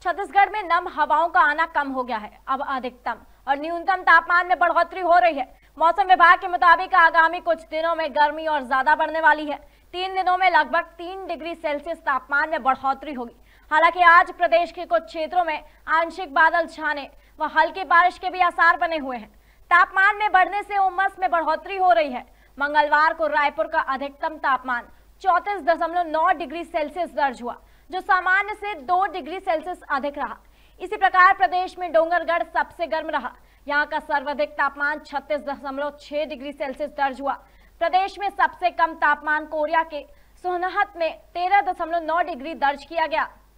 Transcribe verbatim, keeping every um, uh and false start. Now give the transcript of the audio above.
छत्तीसगढ़ में नम हवाओं का आना कम हो गया है। अब अधिकतम और न्यूनतम तापमान में बढ़ोतरी हो रही है। मौसम विभाग के मुताबिक आगामी कुछ दिनों में गर्मी और ज्यादा बढ़ने वाली है। तीन दिनों में लगभग तीन डिग्री सेल्सियस तापमान में बढ़ोतरी होगी। हालांकि आज प्रदेश के कुछ क्षेत्रों में आंशिक बादल छाने व हल्की बारिश के भी आसार बने हुए हैं। तापमान में बढ़ने से उमस में बढ़ोतरी हो रही है। मंगलवार को रायपुर का अधिकतम तापमान चौंतीस दशमलव नौ डिग्री सेल्सियस दर्ज हुआ, जो सामान्य से दो डिग्री सेल्सियस अधिक रहा। इसी प्रकार प्रदेश में डोंगरगढ़ सबसे गर्म रहा। यहाँ का सर्वाधिक तापमान छत्तीस दशमलव छह डिग्री सेल्सियस दर्ज हुआ। प्रदेश में सबसे कम तापमान कोरिया के सोनहत में तेरह दशमलव नौ डिग्री दर्ज किया गया।